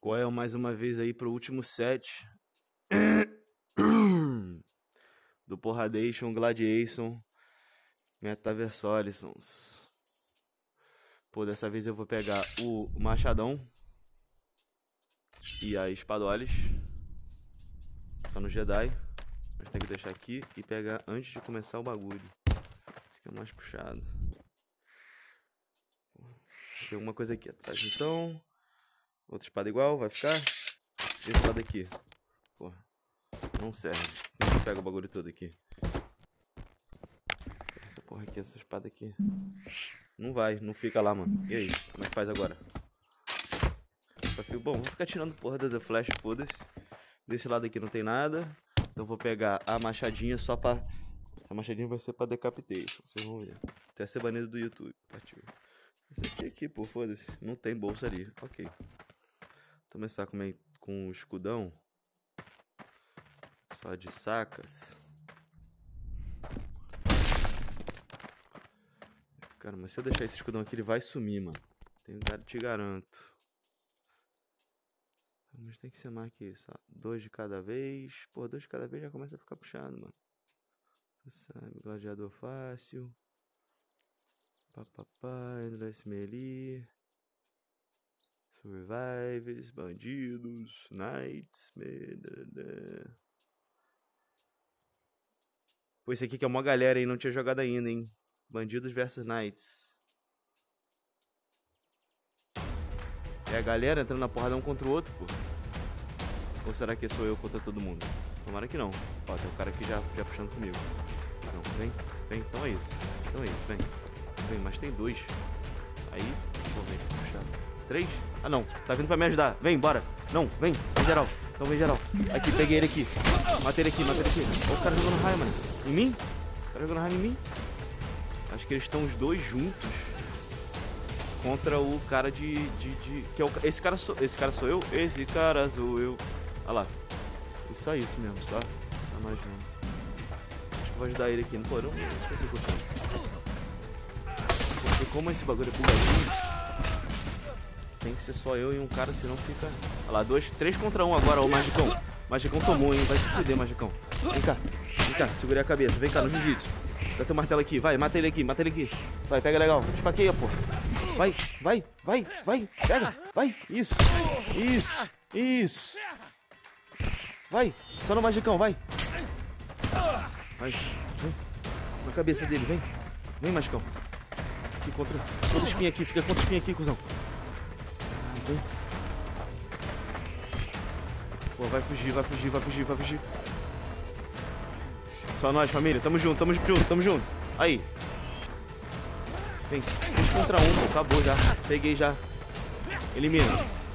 Coel mais uma vez aí pro último set do Porradation, Gladiation, Metaversolisons. Pô, dessa vez eu vou pegar o Machadão e a Espadolis. Só no Jedi. Mas tem que deixar aqui e pegar antes de começar o bagulho. Isso aqui é mais puxado. Tem alguma coisa aqui atrás, então. Outra espada igual, vai ficar. Esse lado aqui. Porra, não serve. A gente pega o bagulho todo aqui. Essa porra aqui, essa espada aqui. Não vai, não fica lá, mano. E aí, como é que faz agora? Bom, vou ficar tirando porra da Flash, foda-se. Desse lado aqui não tem nada. Então vou pegar a machadinha só pra... Essa machadinha vai ser pra decapitation, vocês vão ver. Até ser banido do YouTube. Partiu. Esse aqui, pô, foda-se. Não tem bolsa ali. Ok. Vou começar com o escudão. Só de sacas. Cara, mas se eu deixar esse escudão aqui, ele vai sumir, mano. Te garanto. Mas tem que ser mais que isso, ó. 2 de cada vez. Pô, 2 de cada vez já começa a ficar puxado, mano. Tu sabe, gladiador fácil. Papapá, endless melee. Survivors, bandidos, knights. Pô, esse aqui que é uma galera, hein? Não tinha jogado ainda, hein? Bandidos versus knights. É a galera entrando na porrada um contra o outro, pô. Ou será que sou eu contra todo mundo? Tomara que não. Ó, tem um cara aqui já puxando comigo. Então, vem. Então é isso, vem. Mas tem 2. Aí, pô, vem puxar. 3? Ah, não. Tá vindo pra me ajudar. Vem, bora. Não, vem geral. Então vem geral. Aqui, peguei ele aqui. Matei ele aqui. Ó, o cara jogando raio, mano. Em mim? O cara jogando raio em mim? Acho que eles estão os dois juntos contra o cara que é o... Esse cara sou eu? Esse cara sou eu. Olha lá. E só isso mesmo, só nós mesmo. Acho que vou ajudar ele aqui. Não sei se eu consigo. Porque como esse bagulho é bugadinho, tem que ser só eu e um cara, senão fica... Olha lá, 3 contra 1 agora, ô Magicão. Magicão tomou, hein? Vai se fuder, Magicão. Vem cá, segurei a cabeça. Vem cá, no jiu-jitsu. Dá teu martelo aqui, vai, mata ele aqui. Vai, pega legal, esfaqueia, pô. Vai, pega, vai. Isso. Vai, só no Magicão, vai. Vai, na cabeça dele, vem, Magicão. Aqui contra espinha aqui, fica contra espinha aqui, cuzão. Vem. Pô, vai fugir. Só nós, família, tamo junto. Aí. Vem, 3 contra 1, pô, acabou já. Peguei já. Elimina.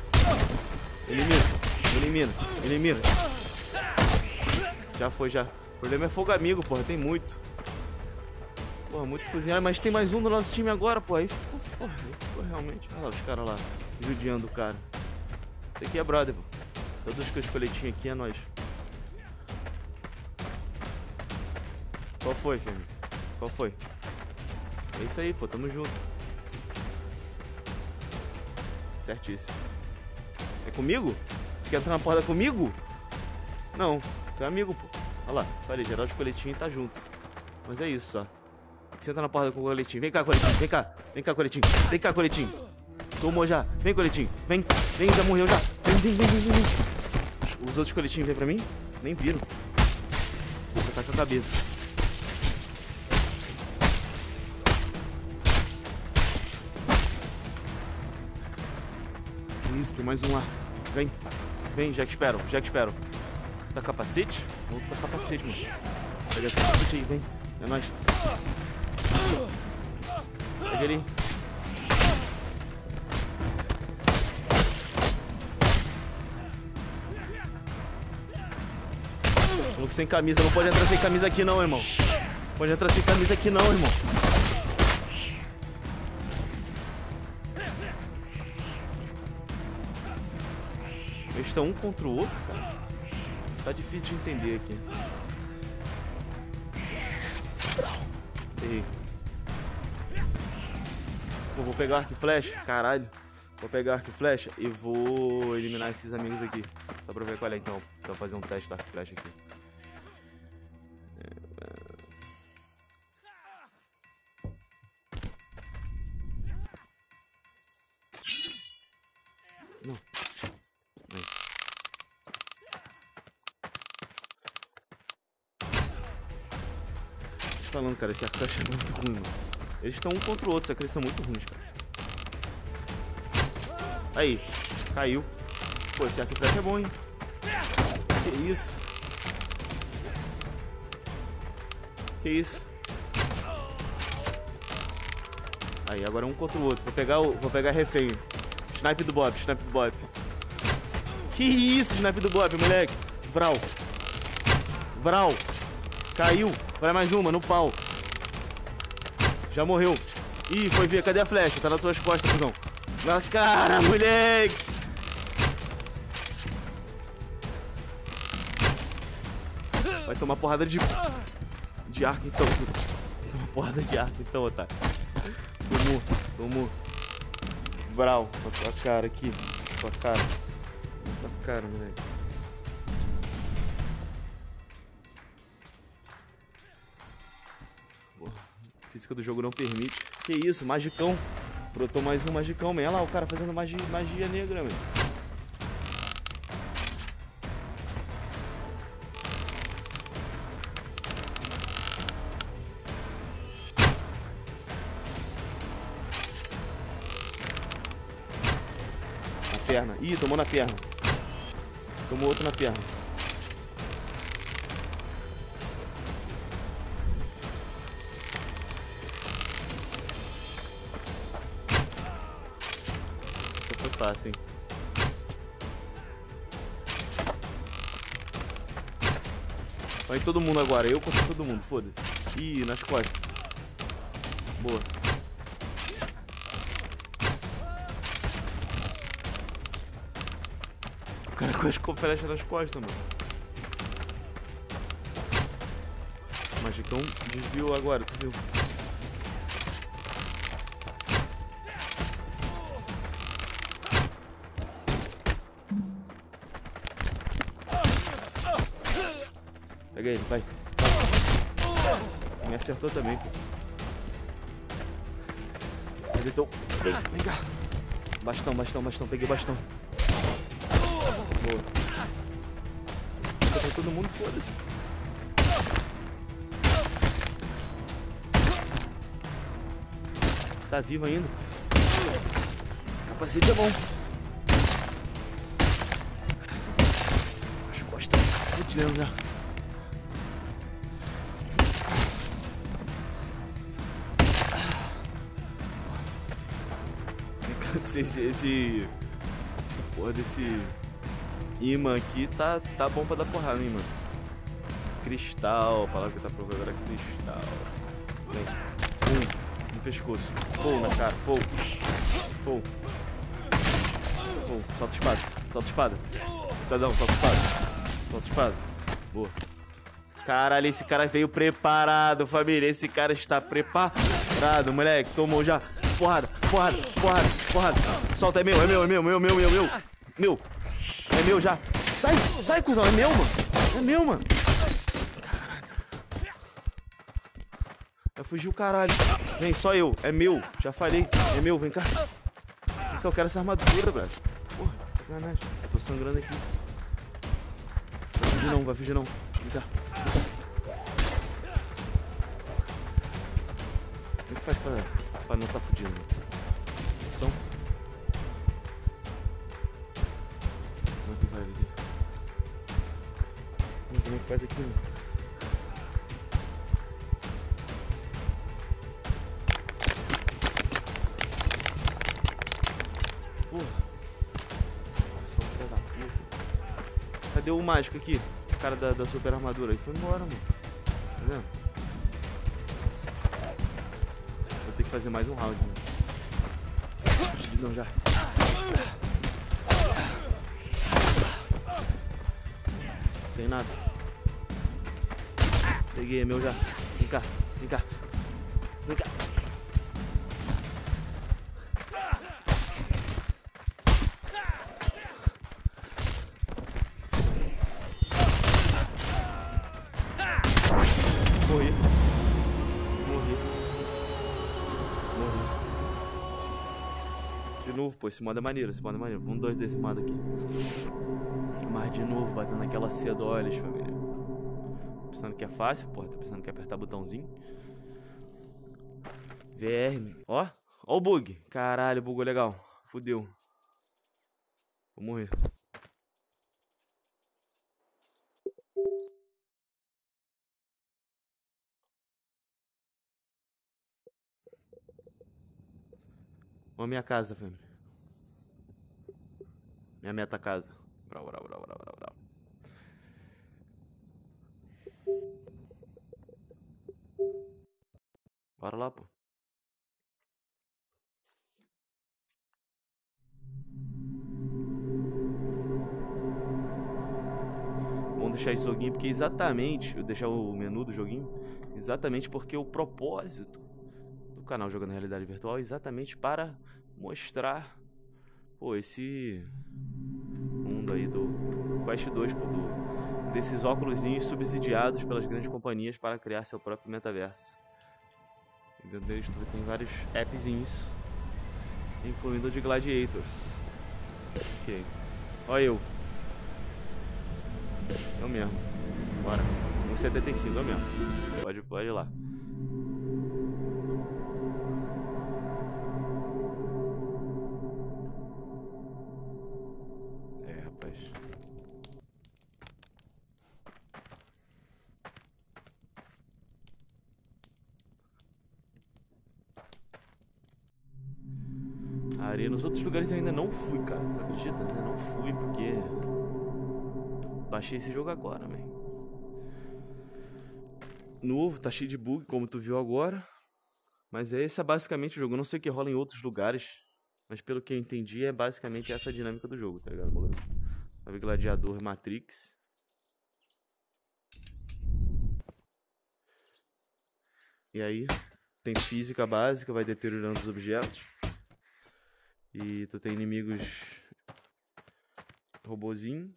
Já foi, já. O problema é fogo amigo, porra, tem muito. Porra, muito cozinhar, mas tem mais um do nosso time agora, pô. Aí ficou realmente. Olha lá os caras lá, judiando o cara. Isso aqui é brother, pô. Todos que eu escoletinho aqui é nóis. Qual foi, filho? Qual foi? É isso aí, pô, tamo junto. Certíssimo. É comigo? Você quer entrar na porrada comigo? Não, tu é amigo, pô. Olha lá, falei, geral de coletinho tá junto. Mas é isso, só. Você entra na porrada com o coletinho. Vem cá, coletinho, vem cá, coletinho. Tomou já, vem, coletinho. Vem, já morreu já. Vem. Os outros coletinhos vêm pra mim? Nem viram. Vou tá com a cabeça. Isso, tem mais um lá. Vem, já que espero. Tá capacete? Vou botar capacete, mano. Pega esse capacete aí, vem. É nóis. Pega ele. Maluco sem camisa, não pode entrar sem camisa aqui não, irmão. Eles estão um contra o outro, cara. Tá difícil de entender aqui. Errei. Pô, vou pegar arco e flecha. Caralho. Vou pegar arco e flecha e vou eliminar esses amigos aqui. Só pra ver qual é, então. Só fazer um teste do arco e flecha aqui. Não. Vem. Tô falando, cara, esse arco e flecha é muito ruim, mano. Eles estão um contra o outro, só que eles são muito ruins, cara. Aí, caiu. Pô, esse arco e flecha é bom, hein? Que isso? Que isso? Aí, agora um contra o outro. Vou pegar refém. Snipe do Bob, snipe do Bob. Que isso, snipe do Bob, moleque. Vral. Vral. Caiu. Vai mais uma, no pau. Já morreu. Ih, foi ver. Cadê a flecha? Tá nas tuas costas, cuzão. Na cara, moleque. Vai tomar porrada de arco, então. Vai tomar porrada de arco, então, otário. Tomou. Brau, na tua cara aqui. Na tua cara, moleque. Porra, a física do jogo não permite. Que isso, magicão. Brotou mais um magicão, man. Olha lá o cara fazendo magia negra, man. Na perna. Ih, tomou na perna. Tomou outro na perna. Fácil, hein? Vai todo mundo agora, eu contra todo mundo, foda-se. Ih, nas costas. Boa. O cara com flecha nas costas, mano. O magicão desviou agora, tu viu? Pega ele, vai. Me acertou também, pô. Ele então. Vem cá. Bastão. Peguei bastão. Boa. Tá todo mundo, foda-se. Tá vivo ainda. Esse capacete é bom. As costas fudendo já. Esse porra desse imã aqui tá bom pra dar porrada, hein, mano. Cristal, a palavra que tá provando era cristal. Vem. Pum. No pescoço. Pum na cara. Pum. Solta a espada. Cidadão, solta a espada. Boa. Caralho, esse cara veio preparado, família. Esse cara está preparado, moleque. Tomou já. Porrada. Solta, é meu. É meu já. Sai, cuzão. É meu, mano. Caralho. Vai fugir o caralho. Vem, só eu. É meu. Já falei. É meu, vem cá. Eu quero essa armadura, velho. Porra, sacanagem. Eu tô sangrando aqui. Vai fugir não. Vem cá. Como é que faz pra não tá fudindo? Ação. Como é que vai aqui? Como é que faz aqui, mano? Porra. Nossa, filha da puta. Cadê o mágico aqui? O cara da super armadura. Ele foi embora, mano. Tá vendo? Vou ter que fazer mais um round, mano. Não, já. Sem nada. Peguei, é meu já. Vem cá. novo, pô. Esse modo é maneiro, esse modo é maneiro. Vamos 2 desse modo aqui. Mas de novo, batendo aquela cedo, olha, família. Pensando que é fácil, porra. Tá pensando que é apertar botãozinho. VR. Ó o bug. Caralho, bugou legal. Fudeu. Vou morrer. Vamos minha casa, família. Minha meta casa. Brau, brau, brau, brau, brau, brau. Bora lá, pô. Vamos deixar esse joguinho porque exatamente... Eu deixar o menu do joguinho exatamente porque o propósito do canal Jogando Realidade Virtual é exatamente para mostrar, pô, esse mundo aí do Quest 2, pô, desses óculosinhos subsidiados pelas grandes companhias para criar seu próprio metaverso. E dentro deles tem vários appzinhos, incluindo o de Gladiators. Ok. Olha eu. Eu mesmo. Bora. 1,75, eu mesmo. Pode ir lá. É, rapaz. A areia nos outros lugares eu ainda não fui, cara. Tu acredita? Ainda não fui porque... Baixei esse jogo agora, man. Novo, tá cheio de bug, como tu viu agora. Mas esse é basicamente o jogo. Eu não sei o que rola em outros lugares, mas pelo que eu entendi é basicamente essa a dinâmica do jogo, tá ligado? Sabe, Gladiador, Matrix. E aí, tem física básica, vai deteriorando os objetos. E tu tem inimigos robozinho.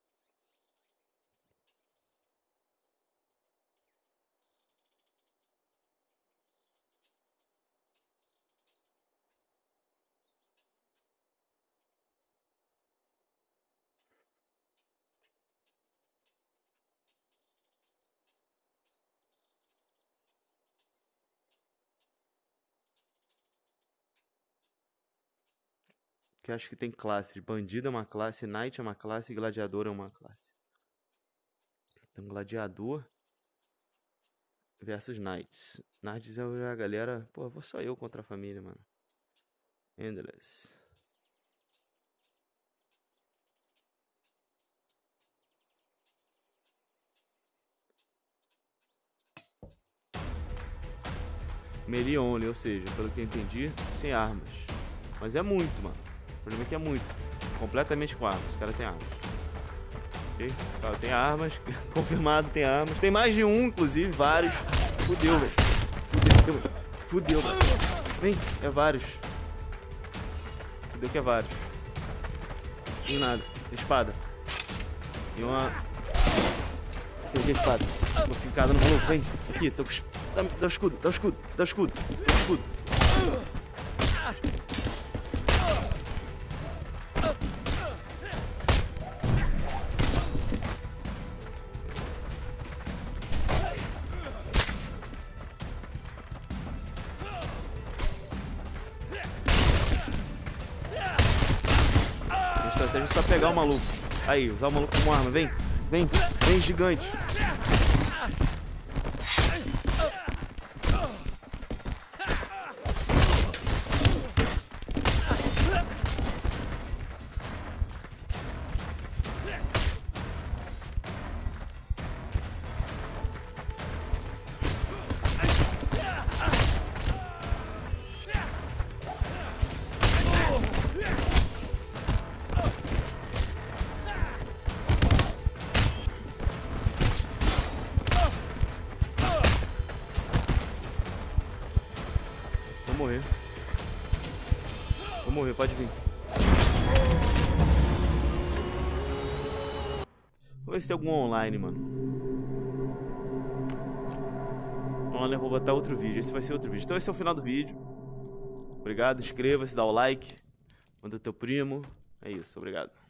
Que acho que tem classes. Bandido é uma classe, Knight é uma classe e Gladiador é uma classe. Então, Gladiador versus Knights. Knights é a galera... Pô, vou só eu contra a família, mano. Endless. Melee only, ou seja, pelo que eu entendi, sem armas. Mas é muito, mano. O problema é que é muito. Completamente com armas. Os caras têm armas. Ok? Claro, tem armas. Confirmado, tem armas. Tem mais de um, inclusive, vários. Fudeu, velho. Fudeu, velho. Vem, é vários. Fudeu que é vários. Tem nada. Tem espada. Tem uma... Peguei a espada. Tô fincado no maluco. Vem, aqui, tô com... Dá o escudo, dá o escudo, dá o escudo. Dá o escudo. A estratégia é só pegar o maluco. Aí, usar o maluco como arma. Vem, vem, vem, gigante. Morrer. Vou morrer, pode vir. Vou ver se tem algum online, mano. Online eu vou botar outro vídeo. Esse vai ser outro vídeo. Então esse é o final do vídeo. Obrigado, inscreva-se, dá o like. Manda teu primo. É isso, obrigado.